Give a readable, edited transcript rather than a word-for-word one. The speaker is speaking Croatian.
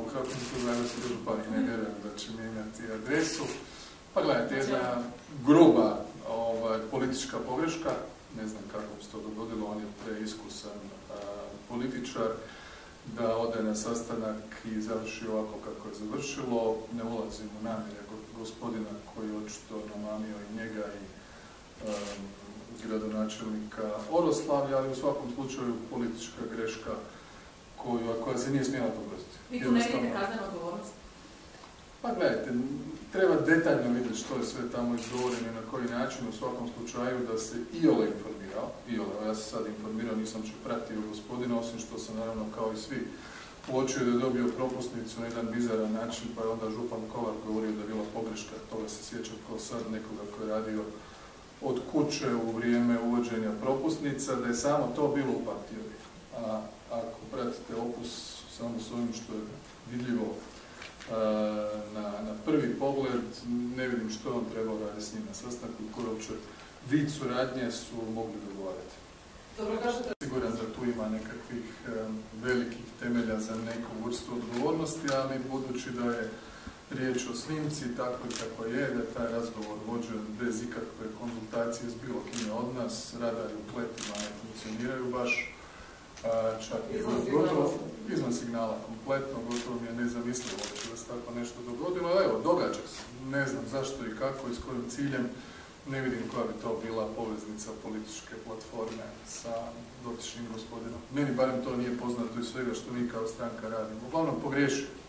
Krapinsko-zagorske županije, ne vjerujem da će mijenjati adresu. Pa gledajte, jedna gruba politička pogreška, ne znam kako se to dogodilo, on je preiskusan političar, da ode na sastanak i završi ovako kako je završilo. Ne ulazim u namjere gospodina koji je očito namamio i njega i gradonačelnika Oroslavlja, ali u svakom slučaju politička greška koja se nije smjela dogoditi. Vi tu ne vidite kaznenu odgovornost? Pa gledajte, treba detaljno vidjeti što je sve tamo izgovoreno i na koji način, u svakom slučaju da se iole informirao. Ja sam sad informirao, nisam će pratio gospodina, osim što sam naravno kao i svi uočio da je dobio propusnicu na jedan bizaran način, pa je onda župan Kolar govorio da je bila pogreška, toga se sjećam kao sad nekoga koji je radio od kuće u vrijeme uvođenja propusnica, da je samo to bilo u partijovi. A ako pratite opus samo s ovim što je vidljivo na prvi pogled, ne vidim što on trebao raditi s njim na sastanku i koji uopće vid suradnje su mogli dogovarati. Siguran da tu ima nekakvih velikih temelja za neku vrstu odgovornosti, ali budući da je riječ o snimci, tako i kako je, da je taj razgovor vođen bez ikakve konzultacije s bilo kime od nas, radari u kletima ne funkcioniraju baš, čak i gotovo izvan signala kompletno, gotovo mi je nezamislivo da se tako nešto dogodilo, ali evo, događa se, ne znam zašto i kako i s kojim ciljem, ne vidim koja bi to bila poveznica političke platforme sa dotičnim gospodinom. Meni barem to nije poznato iz svega što mi kao stranka radimo. Uglavnom pogriješio.